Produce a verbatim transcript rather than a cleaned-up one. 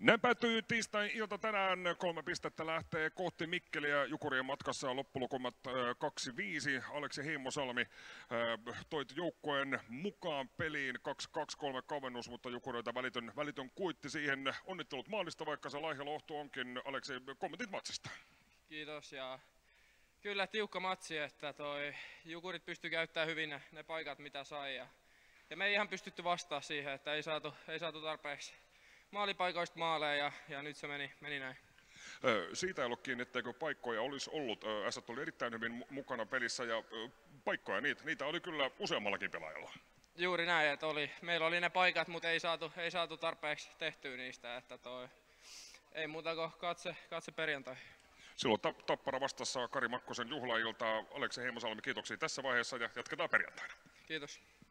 Näin päättyy tiistai-ilta tänään. Kolme pistettä lähtee kohti Mikkeliä. Jukurien matkassa loppulukumat kaksi viisi. Aleksi Heimosalmi toit joukkueen mukaan peliin. kaksi kaksi kolme kavennus, mutta Jukureilta välitön, välitön kuitti siihen. Onnittelut maalista, vaikka se laiha lohtu onkin. Aleksi, kommentit matsista. Kiitos. Ja kyllä tiukka matsi, että toi Jukurit pystyi käyttämään hyvin ne, ne paikat mitä sai. Ja, ja me ei ihan pystytty vastaan siihen, että ei saatu, ei saatu tarpeeksi maalipaikoista maaleja ja, ja nyt se meni, meni näin. Siitä ei ollut kiinni, etteikö paikkoja olisi ollut. Ässät oli erittäin hyvin mukana pelissä ja paikkoja niitä, niitä oli kyllä useammallakin pelaajalla. Juuri näin, että oli, meillä oli ne paikat, mutta ei saatu, ei saatu tarpeeksi tehtyä niistä. Että toi, ei muuta kuin katse, katse perjantai. Silloin Tappara vastassa Kari Makkosen juhlailtaa. Aleksi Heimosalmi, kiitoksia tässä vaiheessa ja jatketaan perjantaina. Kiitos.